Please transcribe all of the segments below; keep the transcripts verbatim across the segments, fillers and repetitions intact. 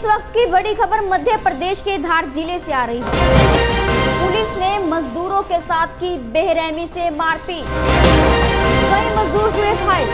वक्त की बड़ी खबर मध्य प्रदेश के धार जिले से आ रही है। पुलिस ने मजदूरों के साथ की बेरहमी से मारपीट, कई मजदूर हुए घायल,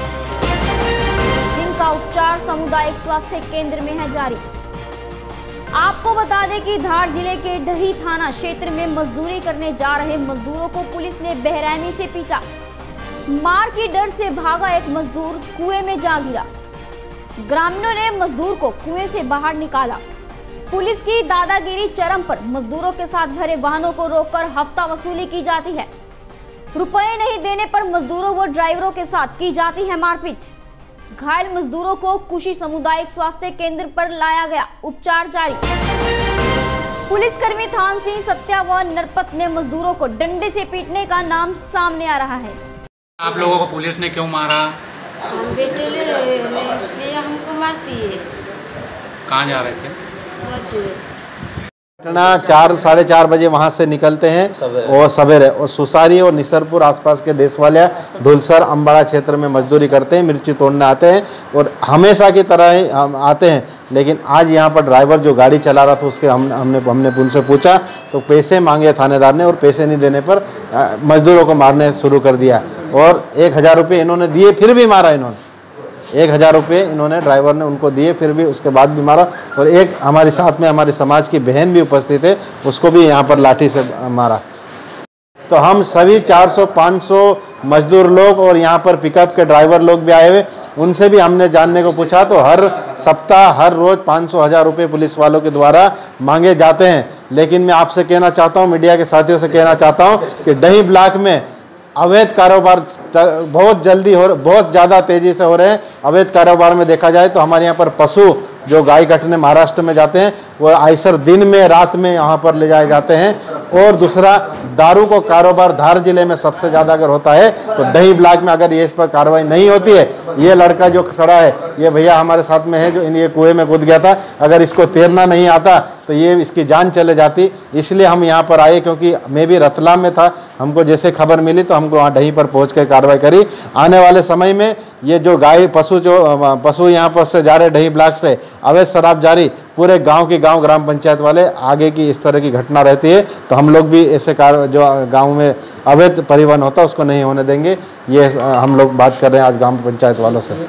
जिनका उपचार सामुदायिक स्वास्थ्य केंद्र में है जारी। आपको बता दें कि धार जिले के डही थाना क्षेत्र में मजदूरी करने जा रहे मजदूरों को पुलिस ने बेरहमी से पीटा। मार की डर से भागा एक मजदूर कुएं में जा गिरा। ग्रामीणों ने मजदूर को कुएं से बाहर निकाला। पुलिस की दादागिरी चरम पर। मजदूरों के साथ भरे वाहनों को रोककर हफ्ता वसूली की जाती है। रुपए नहीं देने पर मजदूरों व ड्राइवरों के साथ की जाती है मारपीट। घायल मजदूरों को कुशी सामुदायिक स्वास्थ्य केंद्र पर लाया गया, उपचार जारी। पुलिसकर्मी थान सिंह सत्या व नरपत ने मजदूरों को डंडे से पीटने का नाम सामने आ रहा है। आप लोगों को पुलिस ने क्यों मारा? हम बेटे ले इसलिए हमको मारती है। कहाँ जा रहे थे? घटना चार साढ़े चार बजे वहाँ से निकलते हैं और सवेरे और सुसारी और निसरपुर आसपास के देश वाले धुलसर अम्बाड़ा क्षेत्र में मजदूरी करते हैं, मिर्ची तोड़ने आते हैं और हमेशा की तरह ही हम आते हैं। लेकिन आज यहाँ पर ड्राइवर जो गाड़ी चला रहा था उसके हम हमने हमने उनसे पूछा तो पैसे मांगे थानेदार ने और पैसे नहीं देने पर मजदूरों को मारने शुरू कर दिया और एक हज़ार रुपये इन्होंने दिए, फिर भी मारा इन्होंने। एक हज़ार रुपये इन्होंने ड्राइवर ने उनको दिए, फिर भी उसके बाद भी मारा। और एक हमारे साथ में हमारे समाज की बहन भी उपस्थित है, उसको भी यहाँ पर लाठी से मारा। तो हम सभी चार सौ पाँच सौ मजदूर लोग और यहाँ पर पिकअप के ड्राइवर लोग भी आए हुए, उनसे भी हमने जानने को पूछा तो हर सप्ताह हर रोज़ पाँच सौ हज़ार रुपये पुलिस वालों के द्वारा मांगे जाते हैं। लेकिन मैं आपसे कहना चाहता हूँ, मीडिया के साथियों से कहना चाहता हूँ कि डही ब्लॉक में अवैध कारोबार बहुत जल्दी हो बहुत ज़्यादा तेज़ी से हो रहे हैं। अवैध कारोबार में देखा जाए तो हमारे यहाँ पर पशु जो गाय कटने महाराष्ट्र में जाते हैं वो आइसर दिन में रात में यहाँ पर ले जाए जाते हैं। और दूसरा दारू को कारोबार धार जिले में सबसे ज़्यादा अगर होता है तो डही ब्लॉक में अगर ये इस पर कार्रवाई नहीं होती है। ये लड़का जो खड़ा है ये भैया हमारे साथ में है जो इन ये कुएं में कूद गया था, अगर इसको तैरना नहीं आता तो ये इसकी जान चले जाती। इसलिए हम यहाँ पर आए क्योंकि मैं भी रतलाम में था, हमको जैसे खबर मिली तो हमको वहाँ डही पर पहुँच कर कार्रवाई करी। आने वाले समय में ये जो गाय पशु जो पशु यहाँ पर से जा रहे डही ब्लॉक से अवैध शराब जारी, पूरे गांव की गांव ग्राम पंचायत वाले आगे की इस तरह की घटना रहती है तो हम लोग भी ऐसे कार जो गांव में अवैध परिवहन होता है उसको नहीं होने देंगे। ये हम लोग बात कर रहे हैं आज ग्राम पंचायत वालों से।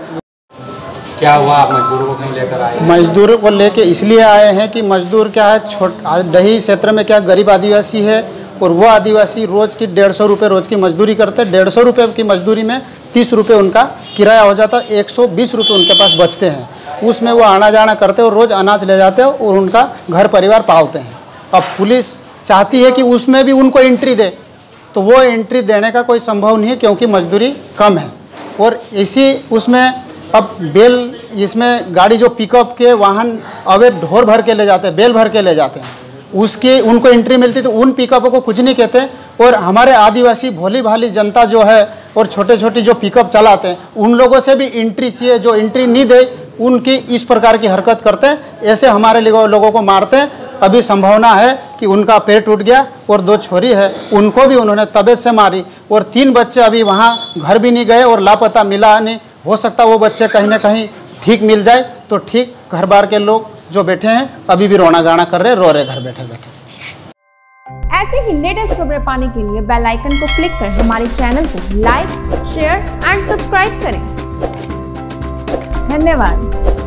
क्या हुआ, आप मजदूरों को क्यों लेकर आए? मजदूरों को लेके इसलिए आए हैं कि मजदूर क्या है, छोट डही क्षेत्र में क्या गरीब आदिवासी है और वो आदिवासी रोज़ की डेढ़ सौ रुपये रोज़ की मजदूरी करते हैं। डेढ़ सौ रुपये की मजदूरी में तीस रुपये उनका किराया हो जाता है, एक सौ बीस रुपये उनके पास बचते हैं। उसमें वो आना जाना करते हैं और रोज़ अनाज ले जाते हैं और उनका घर परिवार पालते हैं। अब पुलिस चाहती है कि उसमें भी उनको एंट्री दे तो वो एंट्री देने का कोई संभव नहीं है क्योंकि मजदूरी कम है। और इसी उसमें अब बेल इसमें गाड़ी जो पिकअप के वाहन अवैध ढोर भर के ले जाते हैं, बेल भर के ले जाते हैं, उसके उनको एंट्री मिलती तो उन पिकअपों को कुछ नहीं कहते। और हमारे आदिवासी भोली भाली जनता जो है और छोटे छोटे जो पिकअप चलाते हैं उन लोगों से भी एंट्री चाहिए, जो एंट्री नहीं दे उनकी इस प्रकार की हरकत करते हैं, ऐसे हमारे लोगों को मारते हैं। अभी संभावना है कि उनका पेट टूट गया और दो छोरी है उनको भी उन्होंने तबीयत से मारी और तीन बच्चे अभी वहाँ घर भी नहीं गए और लापता मिला नहीं। हो सकता वो बच्चे कहीं ना कहीं ठीक मिल जाए तो ठीक। घर बार के लोग जो बैठे हैं अभी भी रोना गाना कर रहे, रो रहे घर बैठे बैठे। ऐसे ही लेटेस्ट खबरें पाने के लिए बेल आइकन को क्लिक कर हमारे चैनल को लाइक, शेयर एंड सब्सक्राइब करें। धन्यवाद।